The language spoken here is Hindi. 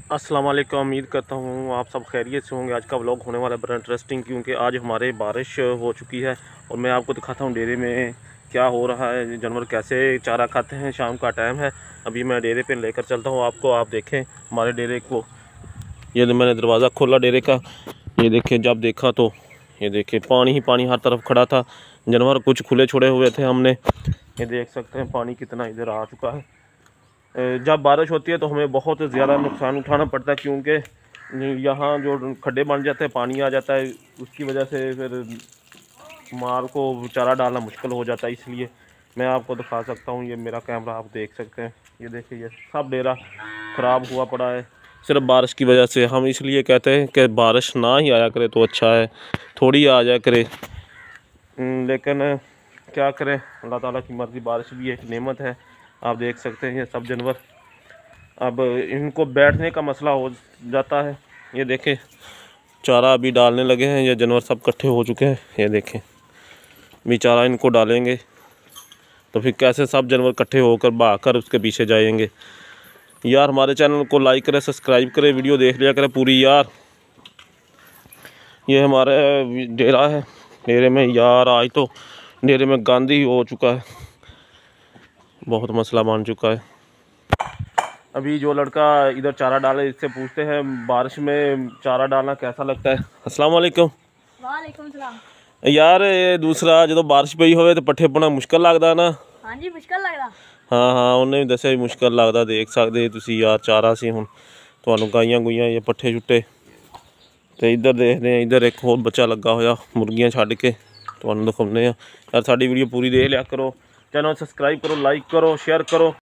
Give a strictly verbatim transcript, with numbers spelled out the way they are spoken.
अस्सलाम वालेकुम। उम्मीद करता हूँ आप सब खैरियत से होंगे। आज का व्लॉग होने वाला है बड़ा इंटरेस्टिंग, क्योंकि आज हमारे बारिश हो चुकी है और मैं आपको दिखाता हूँ डेरे में क्या हो रहा है, जानवर कैसे चारा खाते हैं। शाम का टाइम है, अभी मैं डेरे पे लेकर चलता हूँ आपको। आप देखें हमारे डेरे को, ये मैंने दरवाज़ा खोला डेरे का, ये देखें। जब देखा तो ये देखें पानी ही पानी हर तरफ खड़ा था। जानवर कुछ खुले छोड़े हुए थे हमने, ये देख सकते हैं पानी कितना इधर आ चुका है। जब बारिश होती है तो हमें बहुत ज़्यादा नुकसान उठाना पड़ता है, क्योंकि यहाँ जो खड्डे बन जाते हैं, पानी आ जाता है, उसकी वजह से फिर माल को चारा डालना मुश्किल हो जाता है। इसलिए मैं आपको दिखा सकता हूँ, ये मेरा कैमरा आप देख सकते हैं। ये देखिए, ये सब डेरा ख़राब हुआ पड़ा है सिर्फ बारिश की वजह से। हम इसलिए कहते हैं कि बारिश ना ही आया करे तो अच्छा है, थोड़ी आ जाया करे, लेकिन क्या करें, अल्लाह ताला की मर्ज़ी। बारिश भी एक नेमत है। आप देख सकते हैं ये सब जानवर, अब इनको बैठने का मसला हो जाता है। ये देखें चारा अभी डालने लगे हैं, ये जानवर सब इकट्ठे हो चुके हैं। ये देखें भी चारा इनको डालेंगे तो फिर कैसे सब जानवर इकट्ठे होकर भागकर उसके पीछे जाएंगे। यार हमारे चैनल को लाइक करें, सब्सक्राइब करें, वीडियो देख लिया करें पूरी यार। ये हमारा डेरा है, डेरे में यार आज तो डेरे में गंद ही हो चुका है, बहुत मसला बन चुका है। अभी जो लड़का इधर चारा डाले, इससे पूछते हैं बारिश में चारा डालना कैसा लगता है। अस्सलाम वालेकुम। वालेकुम सलाम। यार ये दूसरा जो बारिश पई होवे तो पट्ठे पाना मुश्किल लगता ना। हाँ जी मुश्किल लगता। हाँ हाँ उन्हें भी दसिया मुश्किल लगता। देख सकते तुसी यार चारा सी हुण तुहानूं गाइयां गुइयां ये पट्ठे छुट्टे तो इधर देखते हैं, इधर एक होर बच्चा लगा होया मुर्गियां छड्ड के तुहानूं दिखाउने आ। यार साडी वीडियो पूरी देख लिया करो, चैनल सब्सक्राइब करो, लाइक करो, शेयर करो।